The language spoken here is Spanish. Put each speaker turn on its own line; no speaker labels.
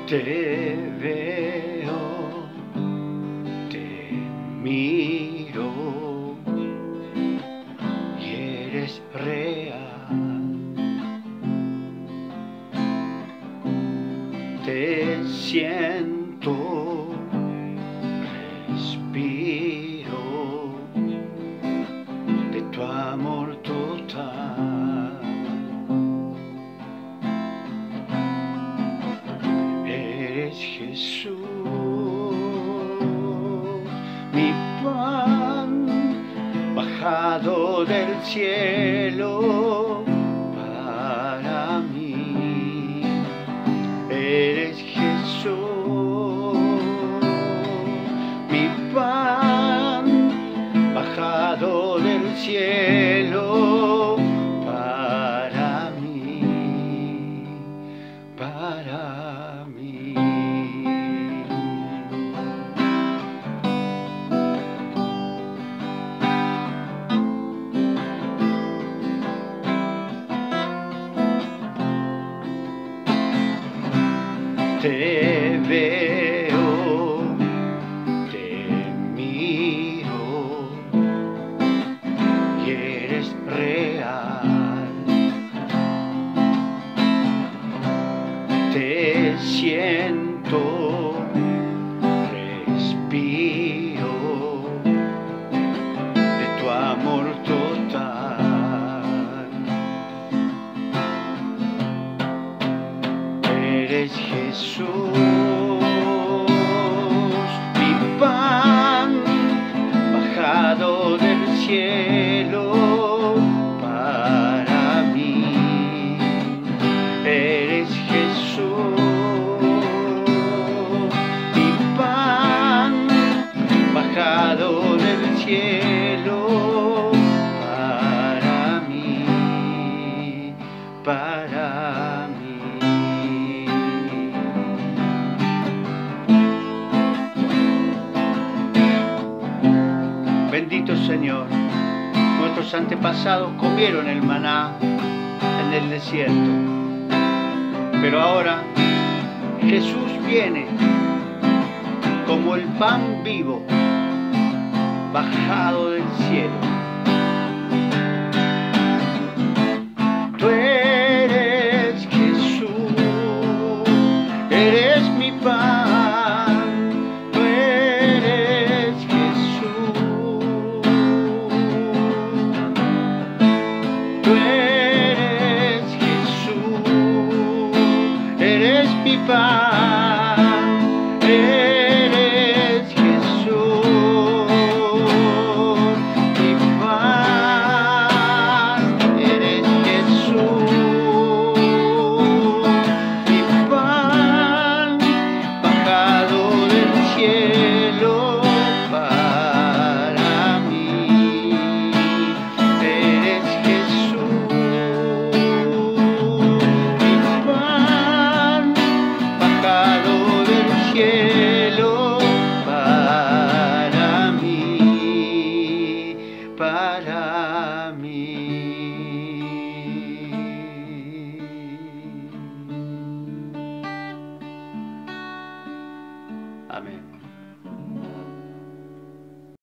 Te veo, te miro y eres real. Te siento, respiro de tu amor total. Eres Jesús, mi pan bajado del cielo para mí. Eres Jesús, mi pan bajado del cielo para mí, para mí. Te veo, te miro y eres real. Te siento, respiro de tu amor total. Eres Jesús, mi pan bajado del cielo para mí. Eres Jesús, mi pan bajado del cielo para mí, para mí. Bendito Señor, nuestros antepasados comieron el maná en el desierto, pero ahora Jesús viene como el pan vivo, bajado del cielo. Tú eres Jesús, eres mi pan, tú eres Jesús, tú eres Jesús, eres mi pan, eres Jesús, mi pan, eres Jesús, mi pan bajado del cielo para mí. Eres Jesús, mi pan bajado del cielo para mí, para mí. Amén.